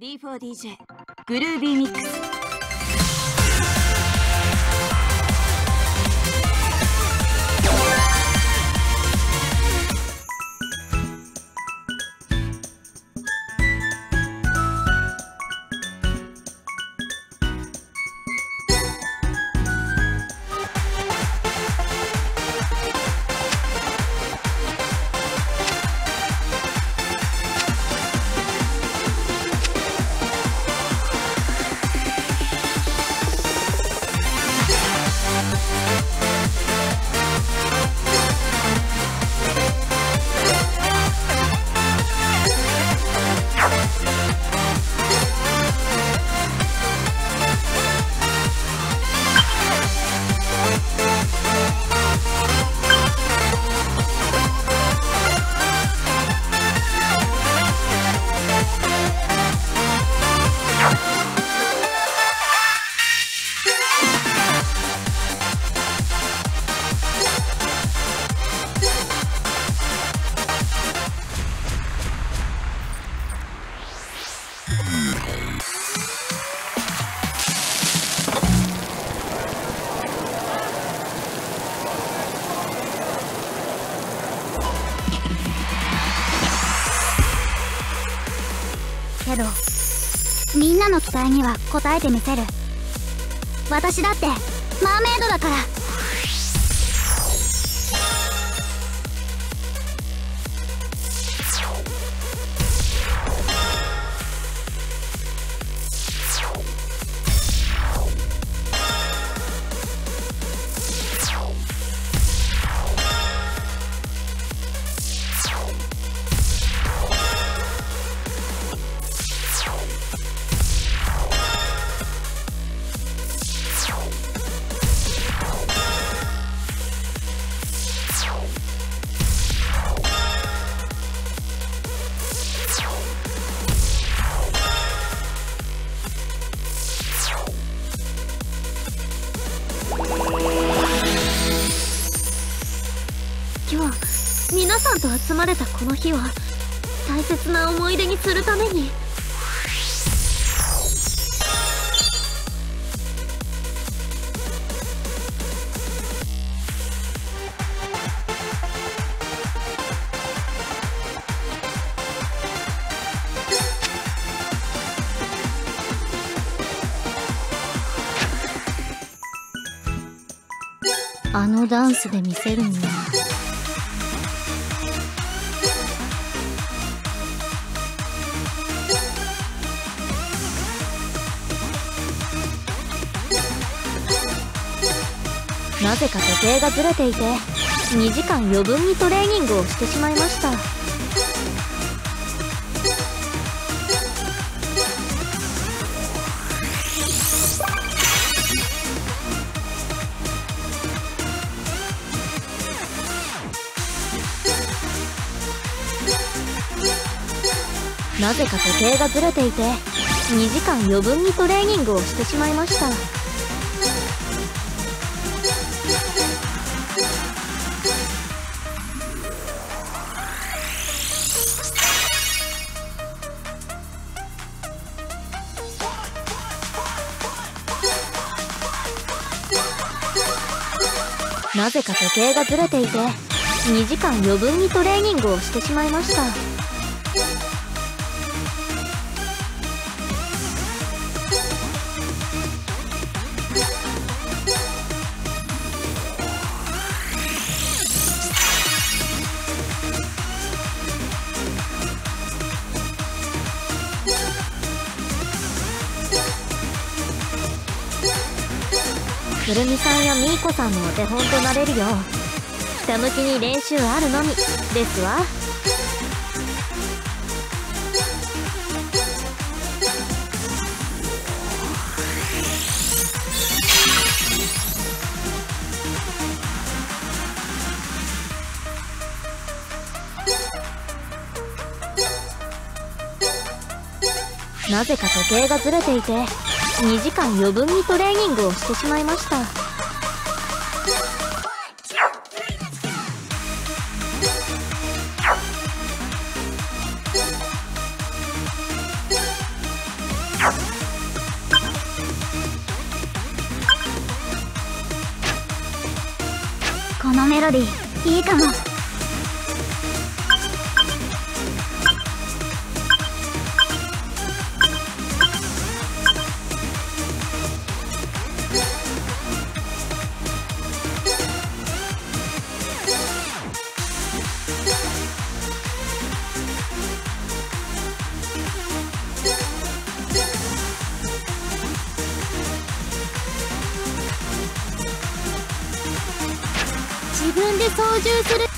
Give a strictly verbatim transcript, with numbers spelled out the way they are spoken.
ディーフォーディージェー グルービーミックス。 けどみんなの期待には応えてみせる。私だってマーメイドだから。今日皆さんと集まれたこの日を大切な思い出にするために。あのダンスで見せるにはなぜか時計がずれていてにじかん余分にトレーニングをしてしまいました。なぜか時計がずれていてにじかん余分にトレーニングをしてしまいました。なぜか時計がずれていてにじかん余分にトレーニングをしてしまいました。くるみさんやみーこさんのお手本となれるようひたむきに練習あるのみですわ。なぜか時計がずれていてにじかん余分にトレーニングをしてしまいました。 メロディーいいかも。自分で操縦する。